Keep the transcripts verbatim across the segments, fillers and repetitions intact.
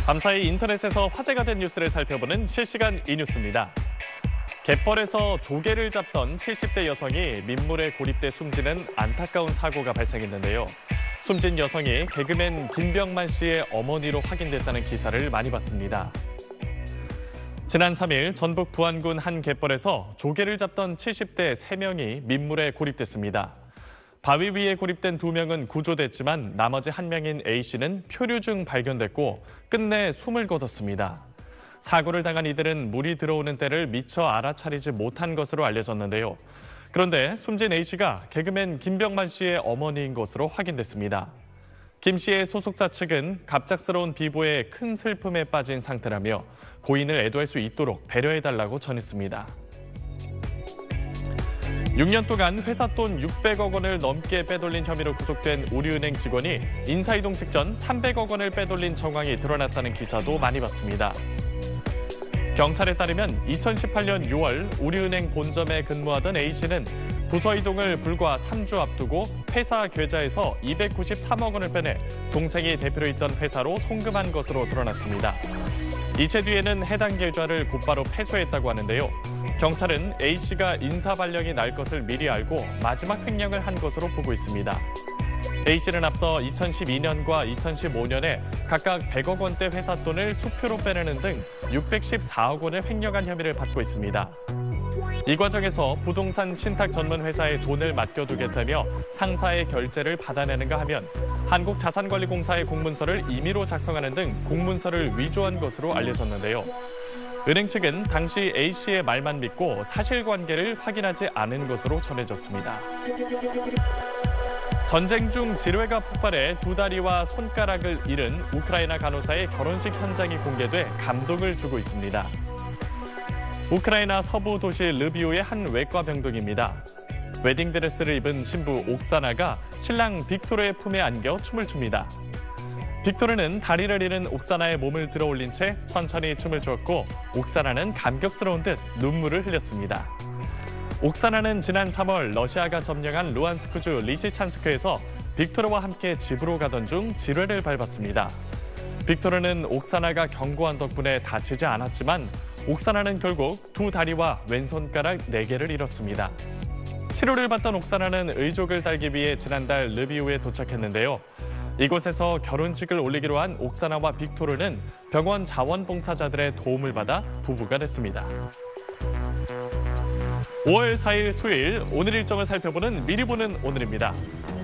밤사이 인터넷에서 화제가 된 뉴스를 살펴보는 실시간 이뉴스입니다. 갯벌에서 조개를 잡던 칠십 대 여성이 민물에 고립돼 숨지는 안타까운 사고가 발생했는데요. 숨진 여성이 개그맨 김병만 씨의 어머니로 확인됐다는 기사를 많이 봤습니다. 지난 삼 일 전북 부안군 한 갯벌에서 조개를 잡던 칠십 대 세 명이 민물에 고립됐습니다. 바위 위에 고립된 두 명은 구조됐지만 나머지 한 명인 A씨는 표류 중 발견됐고 끝내 숨을 거뒀습니다. 사고를 당한 이들은 물이 들어오는 때를 미처 알아차리지 못한 것으로 알려졌는데요. 그런데 숨진 A씨가 개그맨 김병만 씨의 어머니인 것으로 확인됐습니다. 김 씨의 소속사 측은 갑작스러운 비보에 큰 슬픔에 빠진 상태라며 고인을 애도할 수 있도록 배려해달라고 전했습니다. 육 년 동안 회사 돈 육백억 원을 넘게 빼돌린 혐의로 구속된 우리은행 직원이 인사이동 직전 삼백억 원을 빼돌린 정황이 드러났다는 기사도 많이 봤습니다. 경찰에 따르면 이천십팔 년 유월 우리은행 본점에 근무하던 A씨는 부서 이동을 불과 삼 주 앞두고 회사 계좌에서 이백구십삼억 원을 빼내 동생이 대표로 있던 회사로 송금한 것으로 드러났습니다. 이체 뒤에는 해당 계좌를 곧바로 패소했다고 하는데요. 경찰은 A씨가 인사발령이 날 것을 미리 알고 마지막 횡령을 한 것으로 보고 있습니다. A씨는 앞서 이천십이 년과 이천십오 년에 각각 백억 원대 회사 돈을 수표로 빼내는 등 육백십사억 원을 횡령한 혐의를 받고 있습니다. 이 과정에서 부동산 신탁 전문 회사에 돈을 맡겨두겠다며 상사의 결제를 받아내는가 하면 한국자산관리공사의 공문서를 임의로 작성하는 등 공문서를 위조한 것으로 알려졌는데요. 은행 측은 당시 A씨의 말만 믿고 사실관계를 확인하지 않은 것으로 전해졌습니다. 전쟁 중 질회가 폭발해 두 다리와 손가락을 잃은 우크라이나 간호사의 결혼식 현장이 공개돼 감동을 주고 있습니다. 우크라이나 서부 도시 르비우의 한 외과 병동입니다. 웨딩드레스를 입은 신부 옥사나가 신랑 빅토르의 품에 안겨 춤을 춥니다. 빅토르는 다리를 잃은 옥사나의 몸을 들어올린 채 천천히 춤을 추었고 옥사나는 감격스러운 듯 눈물을 흘렸습니다. 옥사나는 지난 삼월 러시아가 점령한 루안스크주 리시찬스크에서 빅토르와 함께 집으로 가던 중 지뢰를 밟았습니다. 빅토르는 옥사나가 경고한 덕분에 다치지 않았지만 옥사나는 결국 두 다리와 왼손가락 네 개를 잃었습니다. 치료를 받던 옥사나는 의족을 달기 위해 지난달 르비우에 도착했는데요. 이곳에서 결혼식을 올리기로 한 옥사나와 빅토르는 병원 자원봉사자들의 도움을 받아 부부가 됐습니다. 오월 사 일 수요일 오늘 일정을 살펴보는 미리 보는 오늘입니다.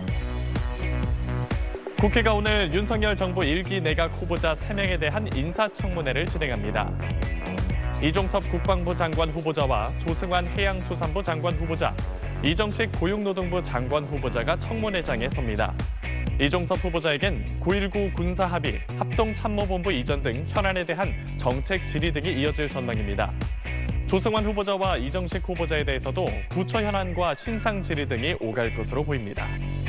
국회가 오늘 윤석열 정부 일 기 내각 후보자 세 명에 대한 인사청문회를 진행합니다. 이종섭 국방부 장관 후보자와 조승환 해양수산부 장관 후보자, 이정식 고용노동부 장관 후보자가 청문회장에 섭니다. 이종섭 후보자에겐 구일구 군사합의, 합동참모본부 이전 등 현안에 대한 정책 질의 등이 이어질 전망입니다. 조승환 후보자와 이정식 후보자에 대해서도 부처 현안과 신상 질의 등이 오갈 것으로 보입니다.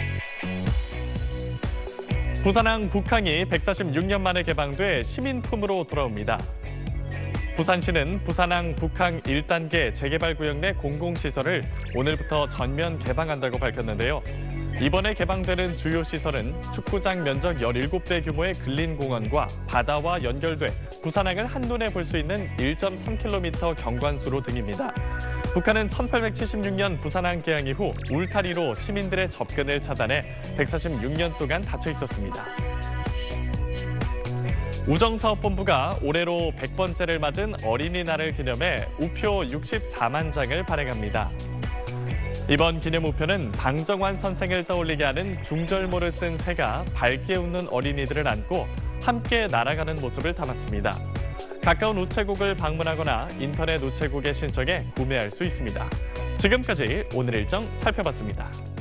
부산항 북항이 백사십육 년 만에 개방돼 시민품으로 돌아옵니다. 부산시는 부산항 북항 일 단계 재개발구역 내 공공시설을 오늘부터 전면 개방한다고 밝혔는데요. 이번에 개방되는 주요 시설은 축구장 면적 열일곱 배 규모의 근린공원과 바다와 연결돼 부산항을 한눈에 볼 수 있는 일 점 삼 킬로미터 경관수로 등입니다. 북한은 천팔백칠십육 년 부산항 개항 이후 울타리로 시민들의 접근을 차단해 백사십육 년 동안 닫혀 있었습니다. 우정사업본부가 올해로 백 번째를 맞은 어린이날을 기념해 우표 육십사만 장을 발행합니다. 이번 기념 우표는 방정환 선생을 떠올리게 하는 중절모를 쓴 새가 밝게 웃는 어린이들을 안고 함께 날아가는 모습을 담았습니다. 가까운 우체국을 방문하거나 인터넷 우체국에 신청해 구매할 수 있습니다. 지금까지 오늘 일정 살펴봤습니다.